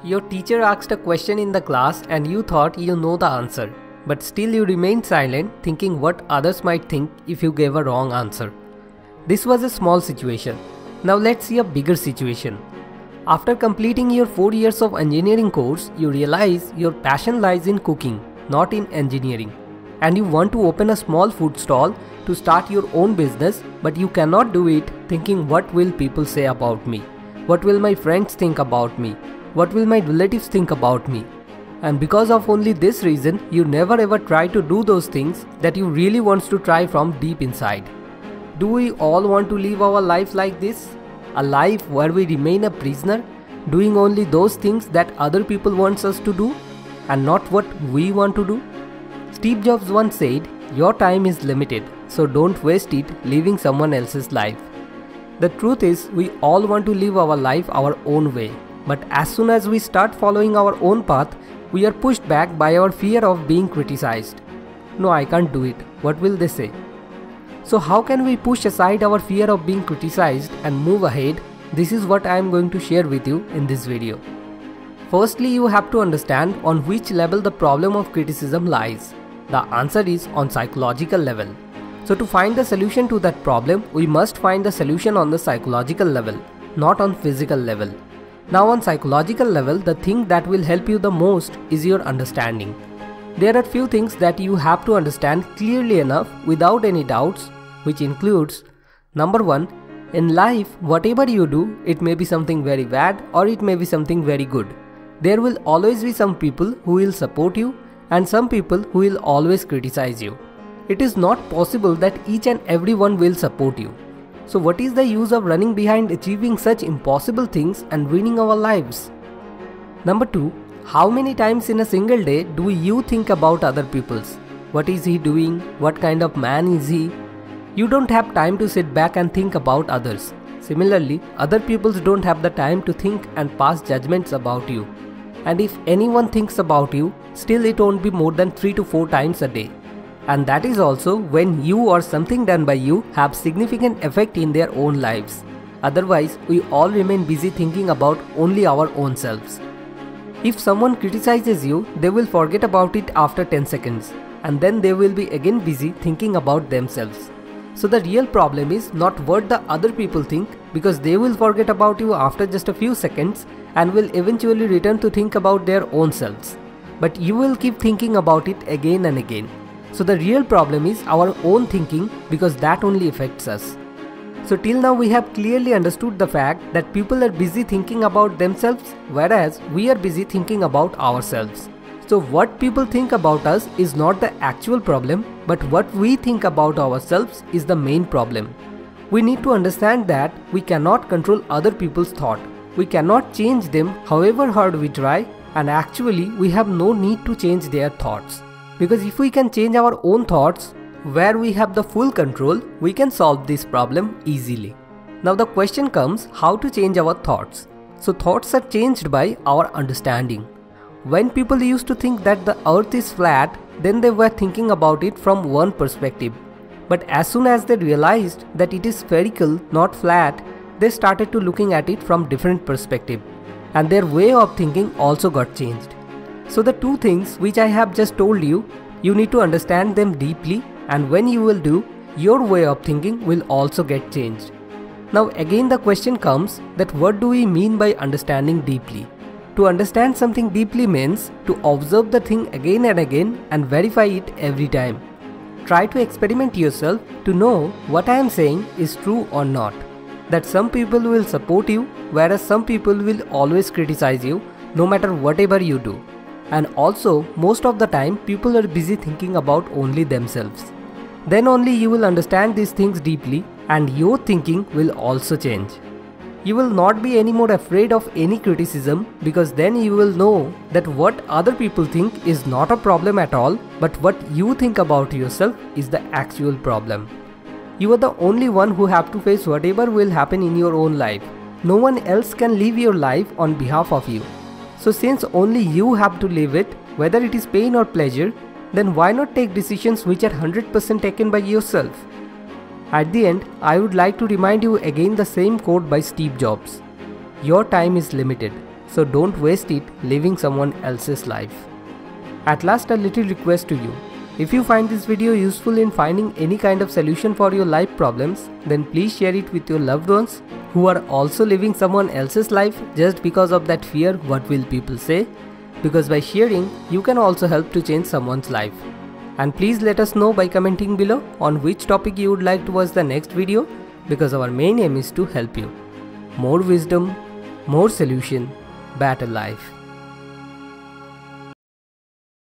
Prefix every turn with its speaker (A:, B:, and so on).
A: Your teacher asked a question in the class and you thought you know the answer, but still you remained silent thinking what others might think if you gave a wrong answer. This was a small situation. Now let's see a bigger situation. After completing your 4 years of engineering course, you realize your passion lies in cooking, not in engineering. And you want to open a small food stall to start your own business, but you cannot do it thinking what will people say about me? What will my friends think about me? What will my relatives think about me? And because of only this reason, you never ever try to do those things that you really want to try from deep inside. Do we all want to live our life like this? A life where we remain a prisoner, doing only those things that other people want us to do and not what we want to do? Steve Jobs once said, "Your time is limited, so don't waste it living someone else's life." The truth is, we all want to live our life our own way. But as soon as we start following our own path, we are pushed back by our fear of being criticized. No, I can't do it. What will they say? So how can we push aside our fear of being criticized and move ahead? This is what I am going to share with you in this video. Firstly, you have to understand on which level the problem of criticism lies. The answer is on psychological level. So to find the solution to that problem, we must find the solution on the psychological level, not on physical level. Now on psychological level, the thing that will help you the most is your understanding. There are few things that you have to understand clearly enough without any doubts, which includes: number 1, in life, whatever you do, it may be something very bad or it may be something very good. There will always be some people who will support you and some people who will always criticize you. It is not possible that each and everyone will support you. So what is the use of running behind achieving such impossible things and ruining our lives? Number 2, how many times in a single day do you think about other people's? What is he doing? What kind of man is he? You don't have time to sit back and think about others. Similarly, other people don't have the time to think and pass judgments about you. And if anyone thinks about you, still it won't be more than 3 to 4 times a day. And that is also when you or something done by you have significant effect in their own lives. Otherwise, we all remain busy thinking about only our own selves. If someone criticizes you, they will forget about it after 10 seconds. And then they will be again busy thinking about themselves. So the real problem is not what the other people think, because they will forget about you after just a few seconds and will eventually return to think about their own selves. But you will keep thinking about it again and again. So the real problem is our own thinking, because that only affects us. So till now we have clearly understood the fact that people are busy thinking about themselves, whereas we are busy thinking about ourselves. So what people think about us is not the actual problem, but what we think about ourselves is the main problem. We need to understand that we cannot control other people's thought. We cannot change them however hard we try, and actually we have no need to change their thoughts. Because if we can change our own thoughts, where we have the full control, we can solve this problem easily. Now the question comes, how to change our thoughts? So thoughts are changed by our understanding. When people used to think that the earth is flat, then they were thinking about it from one perspective. But as soon as they realized that it is spherical, not flat, they started to looking at it from different perspective. And their way of thinking also got changed. So the two things which I have just told you, you need to understand them deeply, and when you will do, your way of thinking will also get changed. Now again the question comes that what do we mean by understanding deeply? To understand something deeply means to observe the thing again and again and verify it every time. Try to experiment yourself to know what I am saying is true or not. That some people will support you, whereas some people will always criticize you no matter whatever you do. And also, most of the time people are busy thinking about only themselves. Then only you will understand these things deeply and your thinking will also change. You will not be any more afraid of any criticism, because then you will know that what other people think is not a problem at all, but what you think about yourself is the actual problem. You are the only one who have to face whatever will happen in your own life. No one else can live your life on behalf of you. So since only you have to live it, whether it is pain or pleasure, then why not take decisions which are 100% taken by yourself? At the end, I would like to remind you again the same quote by Steve Jobs. Your time is limited, so don't waste it living someone else's life. At last, a little request to you. If you find this video useful in finding any kind of solution for your life problems, then please share it with your loved ones who are also living someone else's life just because of that fear, what will people say? Because by sharing, you can also help to change someone's life. And please let us know by commenting below on which topic you would like to watch the next video, because our main aim is to help you. More wisdom, more solution, better life.